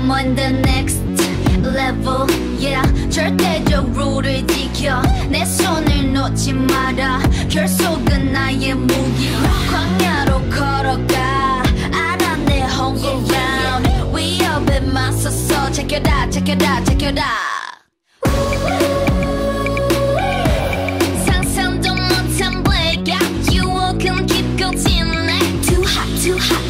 I'm on the next level, yeah. 절대적으로를 지켜 내 손을 놓지 마라. 결속은 나의 무기. 광야로 걸어가 알아 내 hunger round. 위협에 맞서서 제껴라 제껴라 제껴라. 상상도 못한 blackout 유혹은 깊고 진해. Too hot too hot.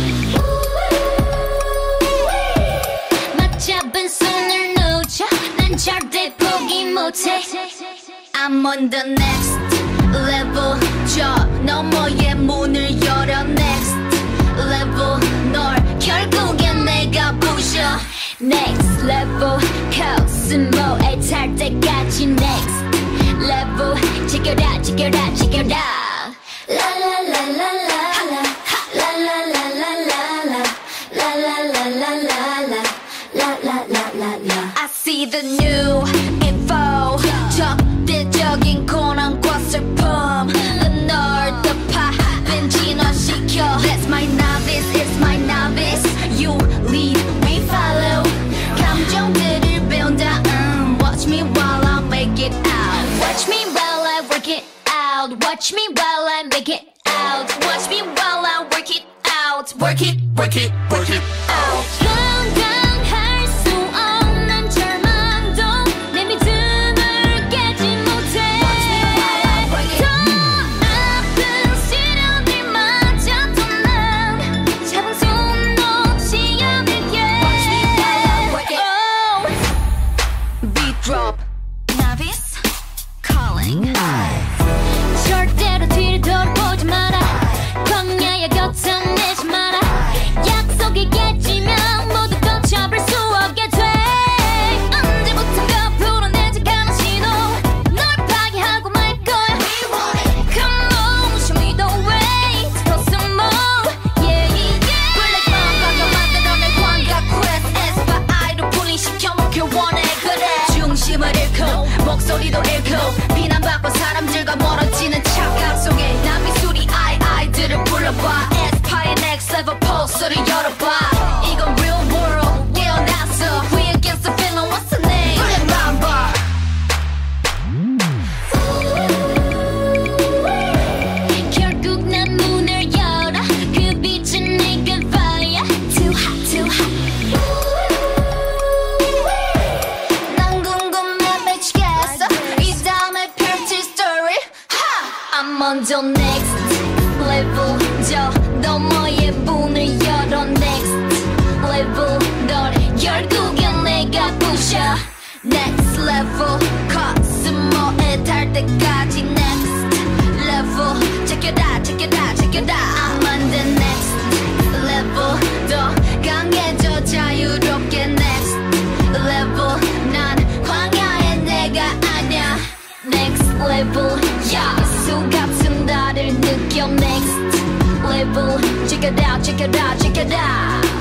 맞잡은 손을 놓쳐 난 절대 포기 못해. I'm on the next level. 저 너머의 문을 열어. Next level. 널 결국엔 내가 부셔. Next level. 코스모에 탈 때까지 Next level. 지켜라 지켜라 지켜라. La la la la la la. La la la la la la. La la la la la la. La la la la la. I see the new info. 적대적인 고난과 슬픔. 널 덮아 진화시켜. That's my novice, it's my novice. You lead, we follow. 감정들을 배운다. Watch me while I make it out. Watch me while I work it out. Watch me while I make it out. Watch me while I work it out. Work it, work it, work it out. 감당할 수 없는 절망도 내 믿음을 깨지 못해. 더 아픈 시련들마저도 난 잡은 손 놓지 않을게. Beat drop. Novice calling. 절대로 뒤를 돌아보지 마라. 광야의 곁을 내지 마라. 약속이 깨지면 모두 걷혀볼 수 없게 돼. 언제부턴가 불어내지 않은 신호. 널 파괴하고 말 거야. Come on, show me the way to some more. Yeah, yeah. Black 맘과 만들어낸 광각 quest. AESPA 아이로 분리시켜 먹길 원해. 그래 중심을 잃고 목소리도 잃고 비난받고 사람들과 멀어지는 착각 속에 난 미술이 아이들을 불러봐. AESPA의 next level 포스를 열어봐. 이건 real world 깨어났어. We against the feeling. What's the name? 그래 맘봐. 결국 난 문을 열어. 그 빛은 네가 fire. Too hot too hot. 난 궁금해 미치겠어. 이 다음에 펼칠 story. I'm on the next level. 저 너머의 문을 열어. Next level. 널 결국엔 내가 부셔. Next level. 코스모에 탈 때까지 Next level. 제껴라 제껴라 제껴라. I'm on the next level. 더 강해져 자유롭게 Next level. 난 광야의 내가 아냐. Next level. 야수 같은 나를 느껴. Next level. check it out, check it out, check it out.